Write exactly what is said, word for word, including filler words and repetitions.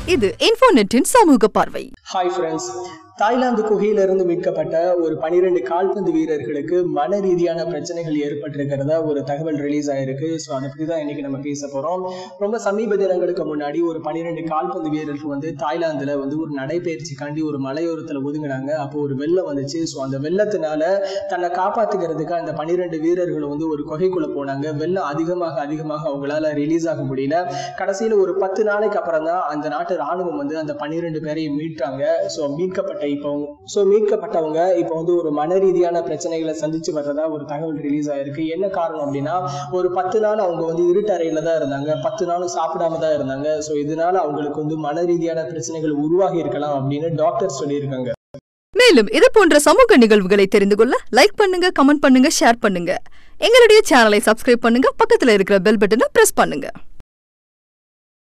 இது இன்ஃபோநெட்டின் சமூக பார்வை. ஹாய் ஃப்ரெண்ட்ஸ், தாய்லாந்து குகையிலிருந்து மீட்கப்பட்ட ஒரு பனிரெண்டு கால்பந்து வீரர்களுக்கு மன ரீதியான பிரச்சனைகள் ஏற்பட்டிருக்கிறதா ஒரு தகவல் ரிலீஸ் ஆயிருக்கு. ஸோ அதை பற்றி தான் இன்னைக்கு நம்ம பேச போகிறோம். ரொம்ப சமீப தினங்களுக்கு முன்னாடி ஒரு பனிரெண்டு கால்பந்து வீரர்கள் வந்து தாய்லாந்தில் வந்து ஒரு நடைபயிற்சிக்காண்டி ஒரு மலையோரத்தில் ஒதுங்கினாங்க. அப்போ ஒரு வெள்ளம் வந்துச்சு. ஸோ அந்த வெள்ளத்தினால தன்னை காப்பாற்றுக்கிறதுக்கு அந்த பனிரெண்டு வீரர்களும் வந்து ஒரு குகைக்குள்ளே போனாங்க. வெள்ளம் அதிகமாக அதிகமாக அவங்களால ரிலீஸ் ஆக முடியல. கடைசியில் ஒரு பத்து நாளைக்கு அப்புறம் தான் அந்த நாட்டு ராணுவம் வந்து அந்த பன்னிரெண்டு பேரையும் மீட்டாங்க. ஸோ மீட்கப்பட்ட இப்போ ஸோ மீட்கப்பட்டவங்க இப்போ வந்து ஒரு மன ரீதியான பிரச்சனைகளை சந்திச்சு வர்றதா ஒரு தகவல் ரிலீஸ் ஆயிருக்கு. என்ன காரணம் அப்படின்னா, ஒரு பத்து நாள் அவங்க வந்து இருட்டறையில தான் இருந்தாங்க. பத்து நாளும் சாப்பிடாம தான் இருந்தாங்க. ஸோ இதனால அவங்களுக்கு வந்து மன ரீதியான பிரச்சனைகள் உருவாகி இருக்கலாம் அப்படின்னு டாக்டர் சொல்லியிருக்காங்க. மேலும் இது போன்ற சமூக நிகழ்வுகளை தெரிந்து கொள்ள லைக் பண்ணுங்க, கமெண்ட் பண்ணுங்க, ஷேர் பண்ணுங்க. எங்களுடைய சேனலை சப்ஸ்கிரைப் பண்ணுங்க. பக்கத்துல இருக்கிற பெல் பட்டனை பிரஸ் பண்ணுங்க.